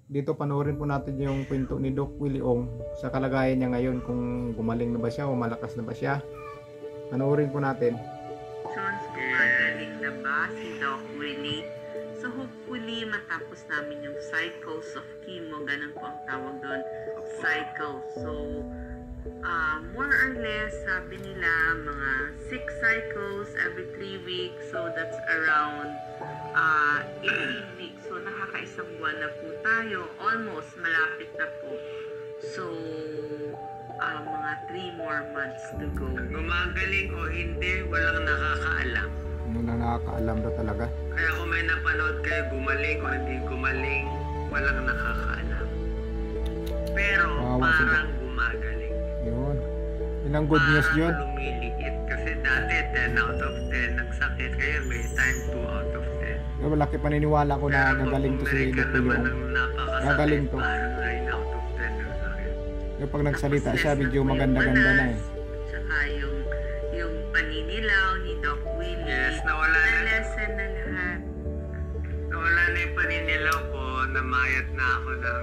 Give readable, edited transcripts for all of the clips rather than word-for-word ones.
dito panoorin po natin yung kwento ni Doc Willie Ong sa kalagayan niya ngayon, kung gumaling na ba siya o malakas na ba siya. Panoorin po natin. Sons, gumagaling na ba si Doc Willie? So hopefully matapos namin yung cycles of chemo, ganun po ang tawag doon, cycles. So more or less, sabi nila mga 6 cycles every 3 weeks, so that's around 18 weeks. So nakakaisang buwan na po tayo, almost malapit na po. So mga 3 more months to go. Gumagaling o hindi, walang nakakaalam. Walang nakakaalam daw talaga. Kaya kung may napanood kayo gumaling o hindi gumaling, walang nakakaalam. Pero parang gumagaling. Yun. Ilang good news yun. Parang lumiliit. Kasi dati 10 out of 10 ang sakit. Kaya may time 2 out of 10. Malaki paniniwala ko na gagaling to si Doc Willie Ong. Gagaling to. Parang 9 out of 10 ang sakit. Yung pag nagsalita siya, medyo maganda-ganda na eh. Tsaka yung paninilaw ni Doc Willie. Yes, nawala na. Na-lesson na lahat. Nawala na yung paninilaw ko. Namayat na ako ng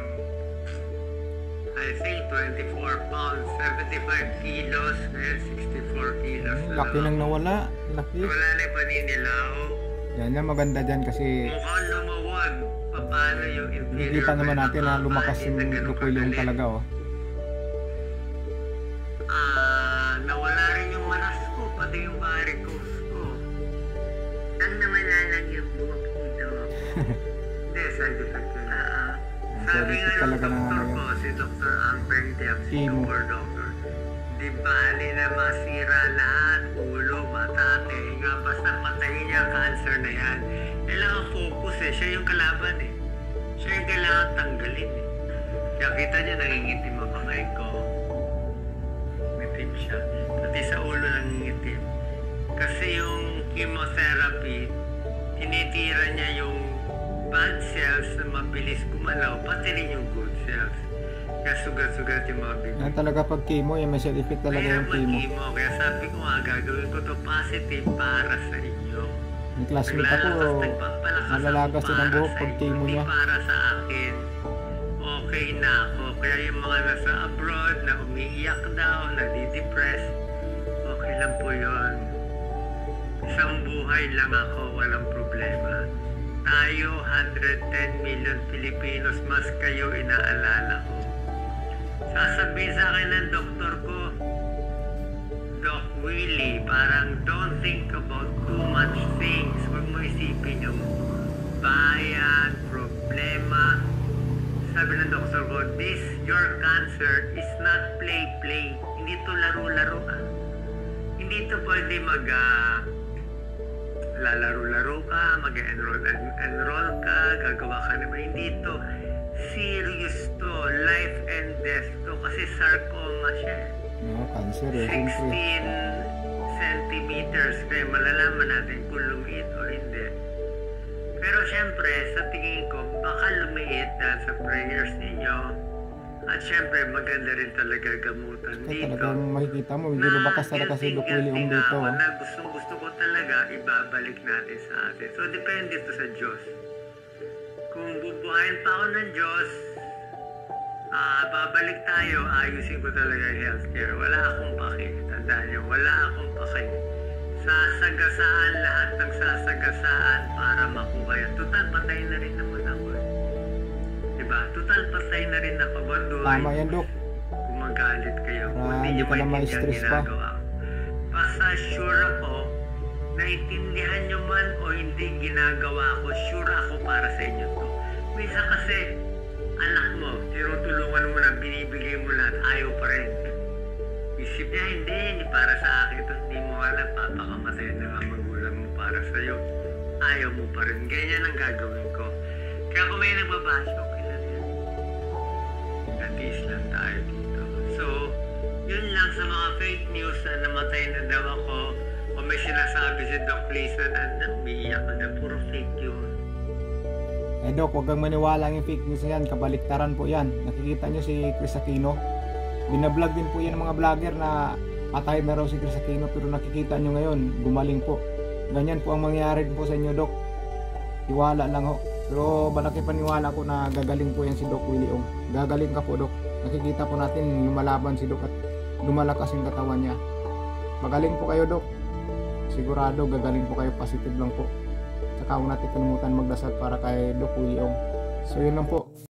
I think 24 pounds, 75 kilos, ngayon 64 kilos. Laki nang nawala. Laki. Nawala na yung paninilaw. Yan maganda dyan kasi Mukhang lumawag. Paano yung inferior? nakikita naman natin na lumakas yung Doc Willie Ong talaga oh. Nawala rin yung manas ko, pati yung varicose ko. Ang nawala lang yung buhok ni Doc. Hindi, side effect yun. Sabi Sabi nga ng talaga na doktor ko, si Dr. Ampeng Diab, si Chemo. super doctor, di bali na masira lahat, ulo, mata, tenga, basta patayin niya ang cancer na yan. Kailangan focus eh, siya yung kalaban eh. Siya yung kailangan tanggalin eh. Kaya kita niya, nangingitim ang kamay ko. Ngitim siya. Pati sa ulo nangingitim. Kasi yung chemotherapy, tinitira niya yung bad cells na mabilis gumalaw, pati rin yung good cells. Kaya sugat-sugat yung mga bibig. Yan talaga pag chemo, yung may side effect talaga yung chemo. Kaya sabi ko nga, gagawin ko to positive para sa inyo. Yung classmate ako, malalagas din ang buhok pag chemo niya. Para sa akin, okay na ako. Kaya yung mga nasa abroad na umiiyak daw, nadidepress, okay lang po yun. Isang buhay lang ako, walang problema. Tayo, 110 million Filipinos, mas kayo inaalala ko. Sasabihin sa akin ng doktor ko, Doc Willie, parang don't think about too much things. Huwag mo isipin yung bayan, problema. Sabi ng doktor ko, your cancer is not play-play. Hindi to laro-laro ah. Hindi to pwede lalaro-laro ka, mag-enroll ka, gagawa ka naman. Hindi to. Serious to. Life and death to. Kasi sarcoma siya. Cancer eh. 16 centimeters. Kaya malalaman natin kung lumiit o hindi. Pero syempre, sa tingin ko, baka lumiit dahil sa prayers ninyo. At syempre, maganda rin talaga gamutan Kaya dito. talagang makikita mo, medyo lumakas talaga si Doc Willie Ong dito. Ako na gusto ko talaga ibabalik natin sa atin. So, depende to sa Diyos. Kung bubuhayin pa ako ng Diyos, babalik tayo, ayusin ko talaga yung healthcare. Wala akong paki. Tandaan nyo, wala akong paki. Sasagasaan lahat ng sasagasaan para makuha yan. Total, patay na rin naman ako. Diba? Total, patay na rin ako. Tama yan, Doc. Kung magalit kayo, kung Hindi ka na ma-stress pa. Basta sure ako, naintindihan nyo man o hindi ginagawa ko, sure ako para sa inyo to. Minsan kasi, anak mo, tinutulungan mo na, binibigay mo lahat, ayaw pa rin. Isip niya, hindi para sa akin ito, hindi mo alam, papakamatay na nga magulang mo para sa'yo. Ayaw mo pa rin, ganyan ang gagawin ko. Kaya kung may nagbabash, okay lang yan. At least lang tayo dito. So, yun lang sa mga fake news na namatay na daw ako, o may sinasabi si Doc Lisa na umiiyak na puro fake yun. Eh Doc, huwag kang maniwala yung fake news na yan, kabaliktaran po yan. Nakikita nyo si Chris Aquino. Binablog din po yan ng mga vlogger na patay na raw si Chris Aquino, pero nakikita nyo ngayon, gumaling po. Ganyan po ang mangyayari po sa inyo, Doc. Tiwala lang ho. Pero malaki paniwala ko na gagaling po yan si Doc Willie Ong. Gagaling ka po, Doc. Nakikita po natin lumalaban si Doc at lumalakas yung katawan niya. Magaling po kayo, Doc. Sigurado gagaling po kayo, positive lang po. Saka huwag natin kalimutan magdasal para kay Doc Willie Ong. So yun lang po.